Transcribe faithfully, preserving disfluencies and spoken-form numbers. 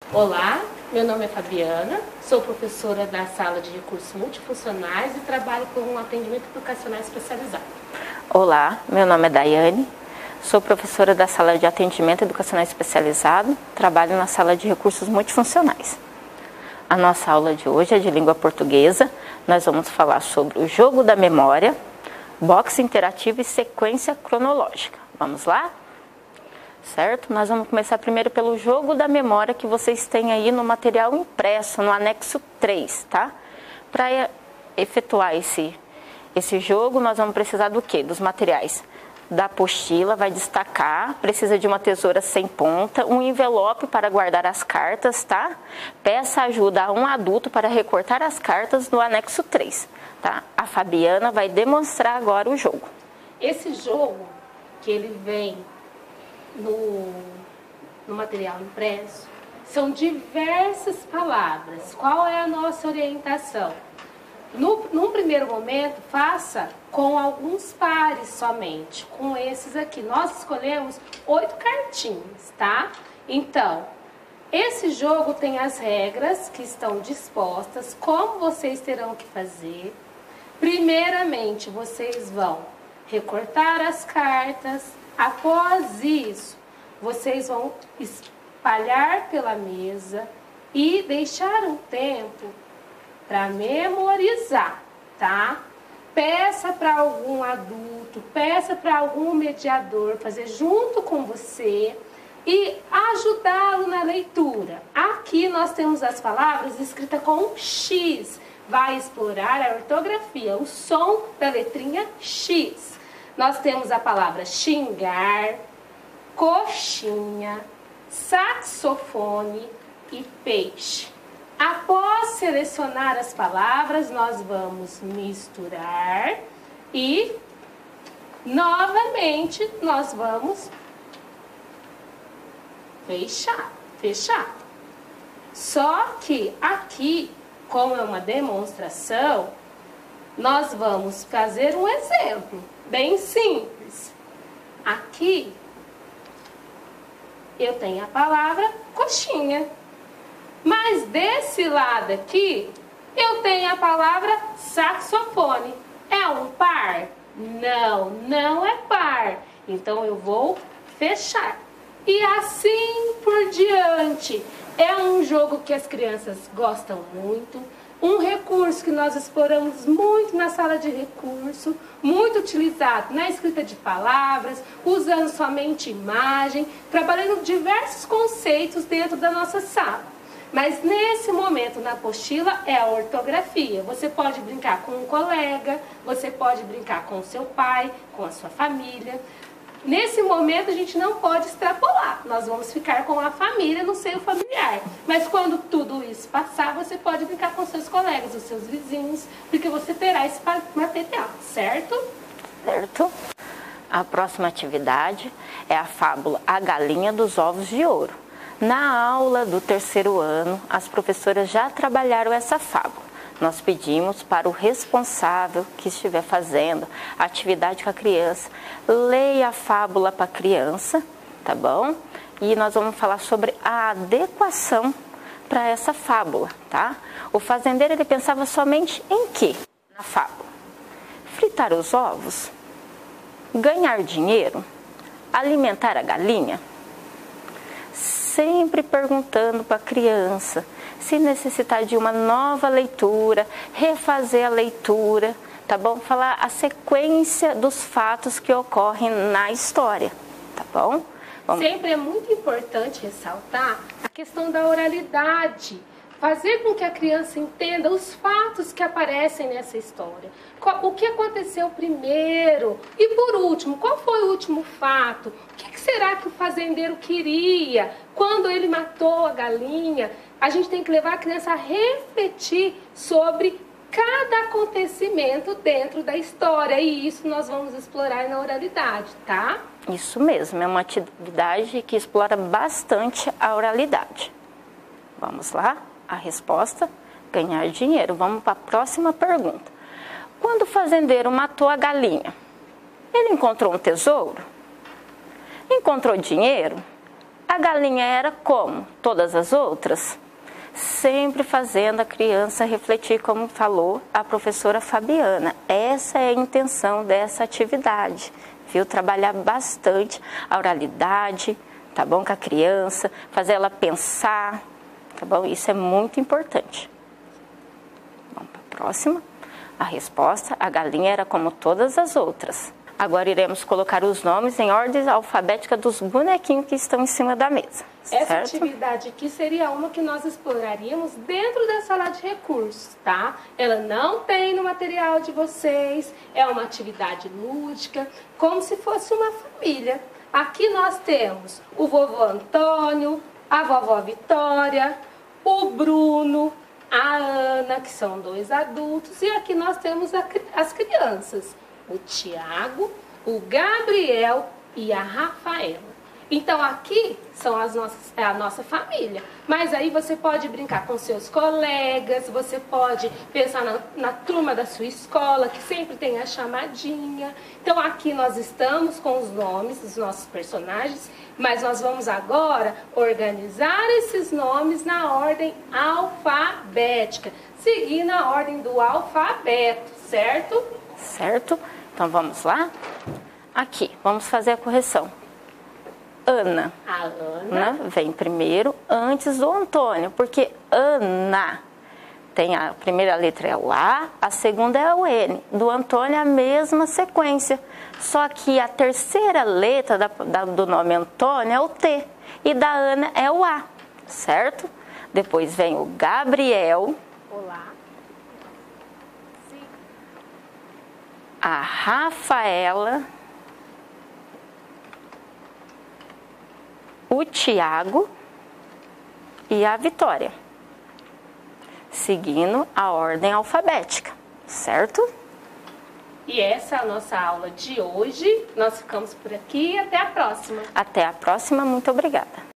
Olá, meu nome é Fabiana, sou professora da Sala de Recursos Multifuncionais e trabalho com um atendimento educacional especializado. Olá, meu nome é Daiane, sou professora da Sala de Atendimento Educacional Especializado, trabalho na Sala de Recursos Multifuncionais. A nossa aula de hoje é de língua portuguesa, nós vamos falar sobre o jogo da memória, box interativo e sequência cronológica. Vamos lá? Certo? Nós vamos começar primeiro pelo jogo da memória que vocês têm aí no material impresso, no anexo três, tá? Para efetuar esse, esse jogo, nós vamos precisar do quê? Dos materiais da apostila, vai destacar, precisa de uma tesoura sem ponta, um envelope para guardar as cartas, tá? Peça ajuda a um adulto para recortar as cartas no anexo três, tá? A Fabiana vai demonstrar agora o jogo. Esse jogo, que ele vem no, no material impresso, são diversas palavras. Qual é a nossa orientação? No, num primeiro momento, faça com alguns pares somente, com esses aqui. Nós escolhemos oito cartinhas, tá? Então, esse jogo tem as regras que estão dispostas, como vocês terão que fazer. Primeiramente, vocês vão recortar as cartas. Após isso, vocês vão espalhar pela mesa e deixar um tempo para memorizar, tá? Peça para algum adulto, peça para algum mediador fazer junto com você e ajudá-lo na leitura. Aqui nós temos as palavras escritas com X. Vai explorar a ortografia, o som da letrinha X. Nós temos a palavra xingar, coxinha, saxofone e peixe. Após selecionar as palavras, nós vamos misturar e, novamente, nós vamos fechar, fechar. Só que aqui, como é uma demonstração, nós vamos fazer um exemplo bem simples. Aqui, eu tenho a palavra coxinha. Mas desse lado aqui, eu tenho a palavra saxofone. É um par? Não, não é par. Então eu vou fechar. E assim por diante. É um jogo que as crianças gostam muito. Um recurso que nós exploramos muito na sala de recurso, muito utilizado na escrita de palavras, usando somente imagem, trabalhando diversos conceitos dentro da nossa sala. Mas nesse momento na apostila é a ortografia. Você pode brincar com um colega, você pode brincar com o seu pai, com a sua família. Nesse momento a gente não pode extrapolar. Nós vamos ficar com a família no seio familiar. Mas quando tudo isso passar, você pode brincar com seus colegas, os seus vizinhos, porque você terá esse material, certo? Certo. A próxima atividade é a fábula A Galinha dos Ovos de Ouro. Na aula do terceiro ano, as professoras já trabalharam essa fábula. Nós pedimos para o responsável que estiver fazendo a atividade com a criança, leia a fábula para a criança, tá bom? E nós vamos falar sobre a adequação para essa fábula, tá? O fazendeiro, ele pensava somente em quê na fábula? Fritar os ovos? Ganhar dinheiro? Alimentar a galinha? Sempre perguntando para a criança se necessitar de uma nova leitura, refazer a leitura, tá bom? Falar a sequência dos fatos que ocorrem na história, tá bom? Vamos. Sempre é muito importante ressaltar a questão da oralidade. Fazer com que a criança entenda os fatos que aparecem nessa história. O que aconteceu primeiro e por último, qual foi o último fato? O que será que o fazendeiro queria quando ele matou a galinha? A gente tem que levar a criança a refletir sobre cada acontecimento dentro da história. E isso nós vamos explorar na oralidade, tá? Isso mesmo, é uma atividade que explora bastante a oralidade. Vamos lá? A resposta, ganhar dinheiro. Vamos para a próxima pergunta. Quando o fazendeiro matou a galinha, ele encontrou um tesouro? Encontrou dinheiro? A A galinha era como todas as outras? Sempre fazendo a criança refletir, como falou a professora Fabiana. Essa é a intenção dessa atividade, viu? Trabalhar bastante a oralidade, tá bom? Com a criança, fazer ela pensar, tá bom? Isso é muito importante. Vamos para a próxima. A resposta, a galinha era como todas as outras. Agora iremos colocar os nomes em ordem alfabética dos bonequinhos que estão em cima da mesa. Essa certo? atividade aqui seria uma que nós exploraríamos dentro da sala de recursos, tá? Ela não tem no material de vocês, é uma atividade lúdica, como se fosse uma família. Aqui nós temos o vovô Antônio, a vovó Vitória, o Bruno, a Ana, que são dois adultos, e aqui nós temos a, as crianças, o Tiago, o Gabriel e a Rafaela. Então aqui são as nossas, é a nossa família, mas aí você pode brincar com seus colegas, você pode pensar na, na turma da sua escola, que sempre tem a chamadinha. Então aqui nós estamos com os nomes dos nossos personagens, mas nós vamos agora organizar esses nomes na ordem alfabética, seguindo a ordem do alfabeto, certo? Certo? Então vamos lá? Aqui, vamos fazer a correção. Ana. A Ana. Ana vem primeiro antes do Antônio, porque Ana tem a primeira letra é o A, a segunda é o N. Do Antônio é a mesma sequência, só que a terceira letra da, da, do nome Antônio é o T e da Ana é o A, certo? Depois vem o Gabriel. Olá. Sim. A Rafaela. O Tiago e a Vitória, seguindo a ordem alfabética, certo? E essa é a nossa aula de hoje. Nós ficamos por aqui e até a próxima. Até a próxima, muito obrigada.